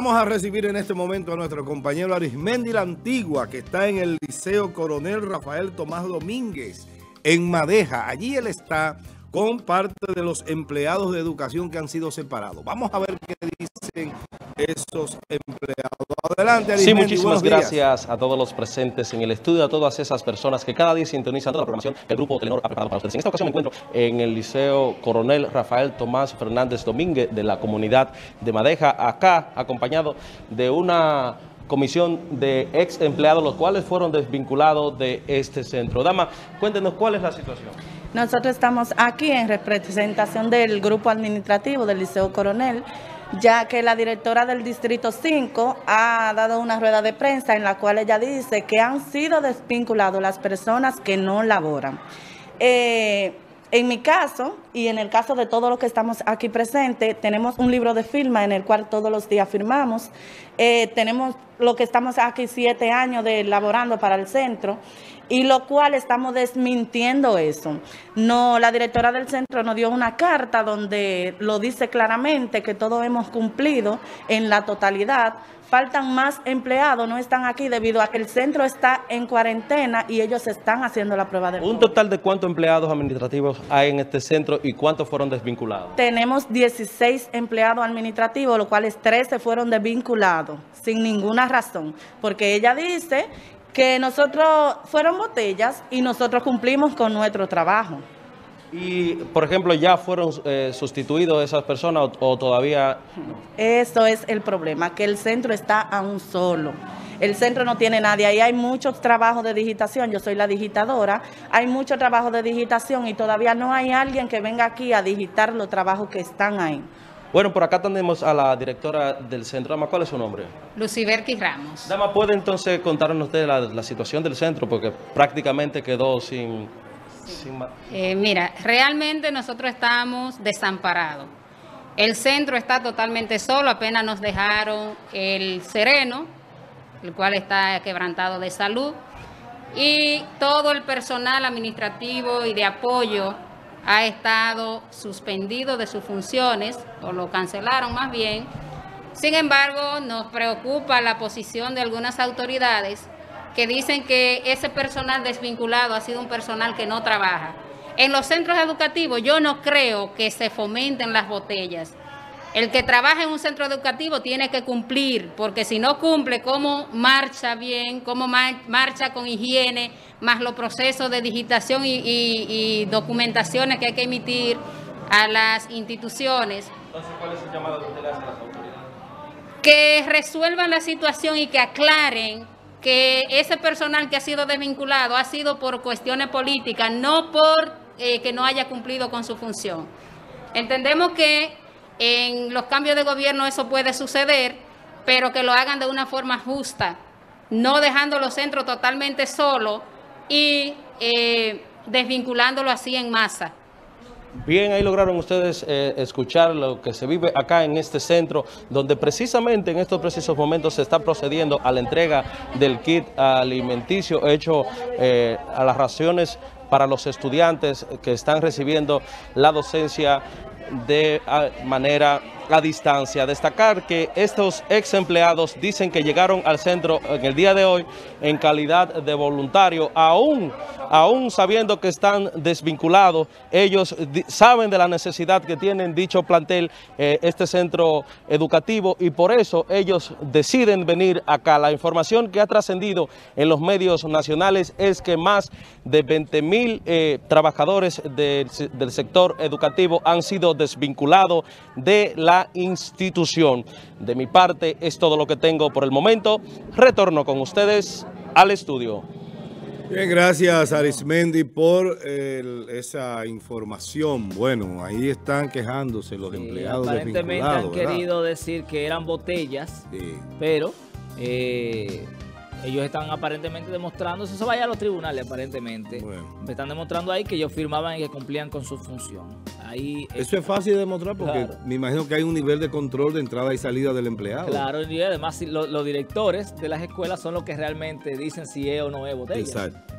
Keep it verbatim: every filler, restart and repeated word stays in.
Vamos a recibir en este momento a nuestro compañero Arismendi La Antigua, que está en el Liceo Coronel Rafael Tomás Domínguez, en Madeja. Allí él está con parte de los empleados de educación que han sido separados. Vamos a ver qué dicen esos empleados. Adelante, Arismendi. Sí, muchísimas gracias a todos los presentes en el estudio, a todas esas personas que cada día sintonizan toda la programación que el Grupo Telenor ha preparado para ustedes. En esta ocasión me encuentro en el Liceo Coronel Rafael Tomás Fernández Domínguez de la comunidad de Madeja, acá acompañado de una comisión de ex empleados, los cuales fueron desvinculados de este centro. Dama, cuéntenos cuál es la situación. Nosotros estamos aquí en representación del grupo administrativo del Liceo Coronel, ya que la directora del Distrito cinco ha dado una rueda de prensa en la cual ella dice que han sido desvinculados las personas que no laboran. Eh, en mi caso, y en el caso de todos los que estamos aquí presentes, tenemos un libro de firma en el cual todos los días firmamos. Eh, tenemos lo que estamos aquí siete años de laborando para el centro, y lo cual estamos desmintiendo eso. No, la directora del centro nos dio una carta donde lo dice claramente que todos hemos cumplido en la totalidad. Faltan más empleados, no están aquí debido a que el centro está en cuarentena y ellos están haciendo la prueba de COVID. ¿Un total de cuántos empleados administrativos hay en este centro y cuántos fueron desvinculados? Tenemos dieciséis empleados administrativos, los cuales trece fueron desvinculados sin ninguna razón, porque ella dice que nosotros fueron botellas y nosotros cumplimos con nuestro trabajo. Y, por ejemplo, ¿ya fueron eh, sustituidos esas personas o, o todavía? Eso es el problema, que el centro está aún solo. El centro no tiene nadie. Ahí hay muchos trabajos de digitación. Yo soy la digitadora. Hay mucho trabajo de digitación y todavía no hay alguien que venga aquí a digitar los trabajos que están ahí. Bueno, por acá tenemos a la directora del centro. Dama, ¿cuál es su nombre? Luciberqui Ramos. Dama, ¿puede entonces contarnos usted la, la situación del centro? Porque prácticamente quedó sin... sin... Eh, mira, realmente nosotros estamos desamparados. El centro está totalmente solo, apenas nos dejaron el Sereno, el cual está quebrantado de salud, y todo el personal administrativo y de apoyo ha estado suspendido de sus funciones, o lo cancelaron más bien. Sin embargo, nos preocupa la posición de algunas autoridades que dicen que ese personal desvinculado ha sido un personal que no trabaja. En los centros educativos yo no creo que se fomenten las botellas. El que trabaja en un centro educativo tiene que cumplir, porque si no cumple, ¿cómo marcha bien? ¿Cómo marcha con higiene? Más los procesos de digitación y, y, y documentaciones que hay que emitir a las instituciones. Entonces, ¿cuál es el llamado que usted le hace a las autoridades? Que resuelvan la situación y que aclaren que ese personal que ha sido desvinculado ha sido por cuestiones políticas, no por eh, que no haya cumplido con su función. Entendemos que en los cambios de gobierno eso puede suceder, pero que lo hagan de una forma justa, no dejando los centros totalmente solos y eh, desvinculándolo así en masa. Bien, ahí lograron ustedes eh, escuchar lo que se vive acá en este centro, donde precisamente en estos precisos momentos se está procediendo a la entrega del kit alimenticio hecho eh, a las raciones para los estudiantes que están recibiendo la docencia de manera a distancia. Destacar que estos ex empleados dicen que llegaron al centro en el día de hoy en calidad de voluntario, aún, aún sabiendo que están desvinculados. Ellos saben de la necesidad que tienen dicho plantel, eh, este centro educativo, y por eso ellos deciden venir acá. La información que ha trascendido en los medios nacionales es que más de veinte mil eh, trabajadores de, del sector educativo han sido desvinculados de la institución. De mi parte es todo lo que tengo por el momento. Retorno con ustedes al estudio. Bien, gracias Arismendi por el, esa información. Bueno, ahí están quejándose los sí, empleados aparentemente han querido ¿verdad? decir que eran botellas, sí. pero eh, ellos están aparentemente demostrando, eso vaya a los tribunales aparentemente, bueno. me están demostrando ahí que ellos firmaban y que cumplían con su función. Ahí, eso es fácil de demostrar porque claro. me imagino que hay un nivel de control de entrada y salida del empleado. Claro, y además los, los directores de las escuelas son los que realmente dicen si es o no es botella. Exacto.